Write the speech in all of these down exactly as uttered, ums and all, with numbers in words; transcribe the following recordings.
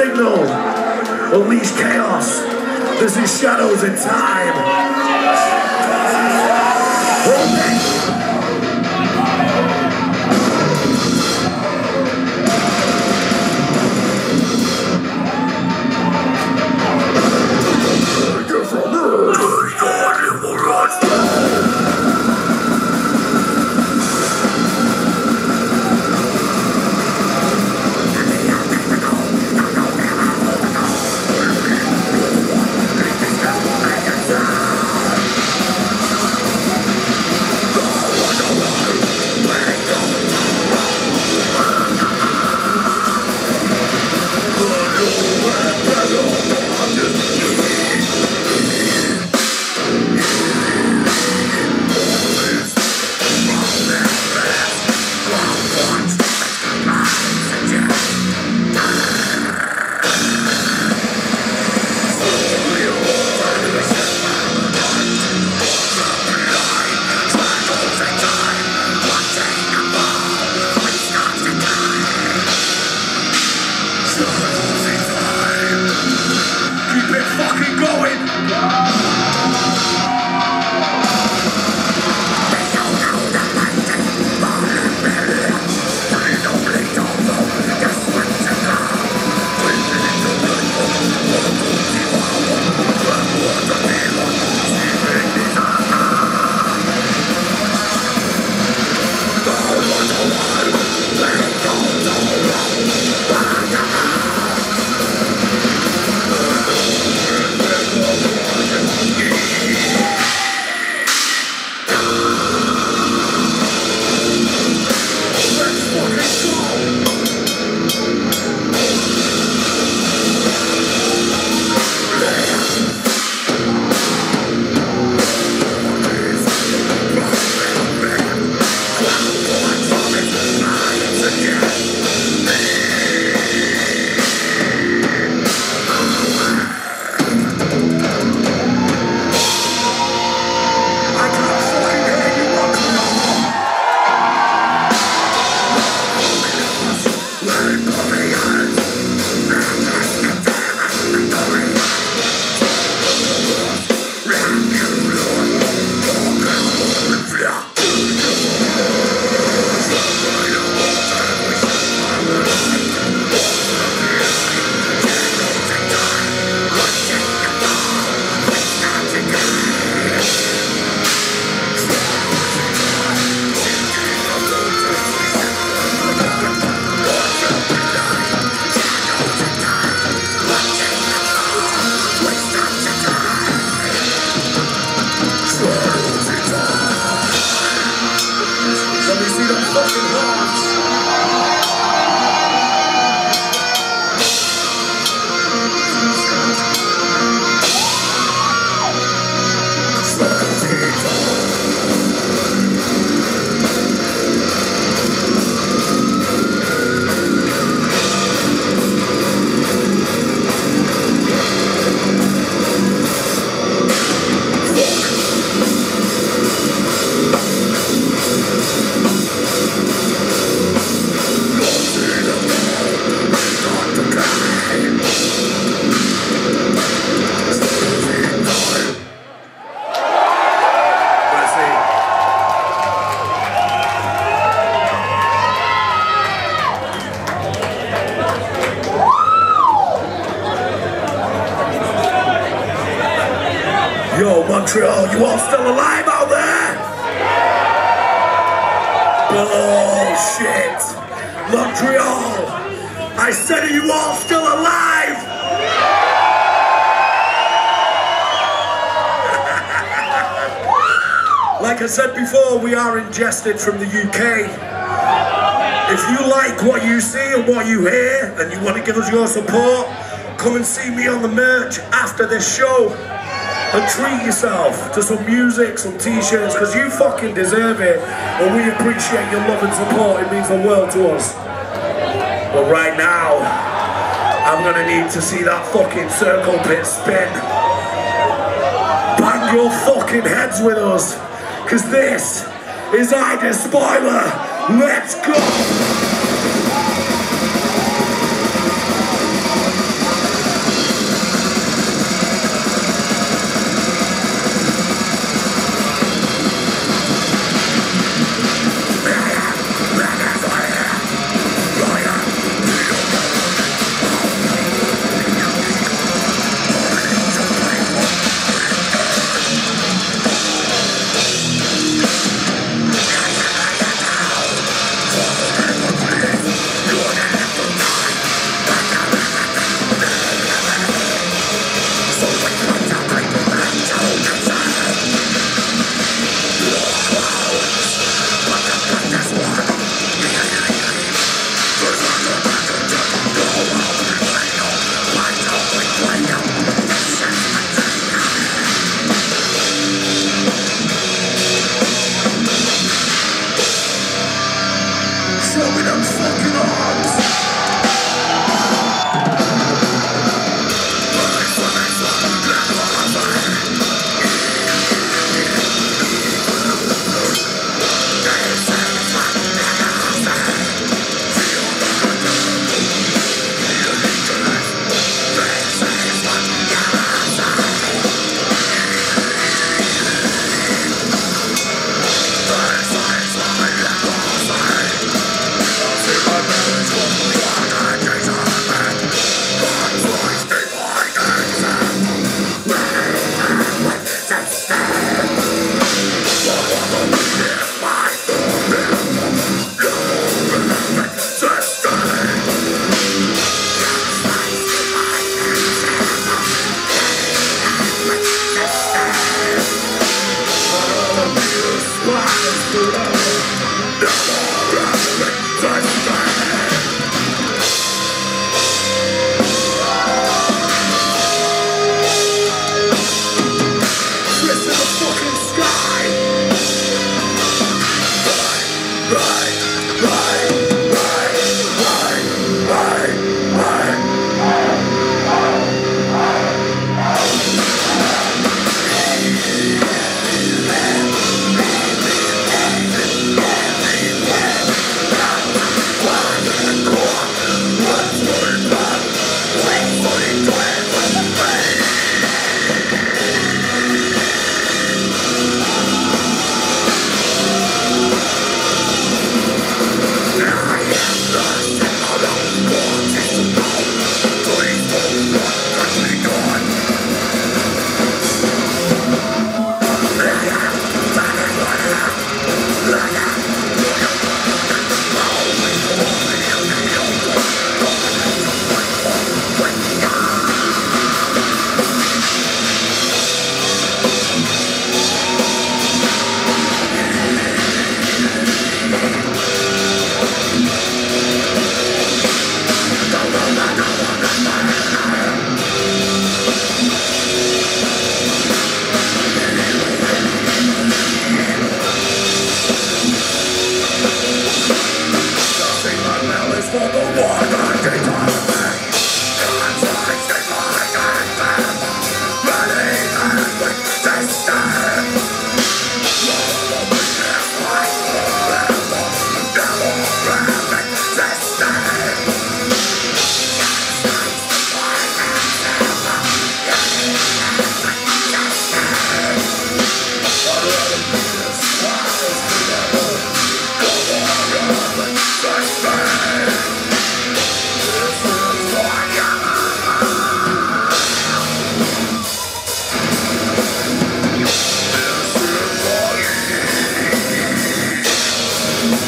signal. Unleash chaos. This is Shadows in Time. Hold it. Yo, Montreal, you all still alive out there? Bullshit. Montreal, I said, are you all still alive? Like I said before, we are ingested from the U K. If you like what you see and what you hear, and you want to give us your support, come and see me on the merch after this show. And treat yourself to some music, some t-shirts, because you fucking deserve it. And we appreciate your love and support. It means the world to us. But right now, I'm gonna need to see that fucking circle pit spin. Bang your fucking heads with us, because this is I Despoiler. Let's go!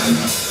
Bye.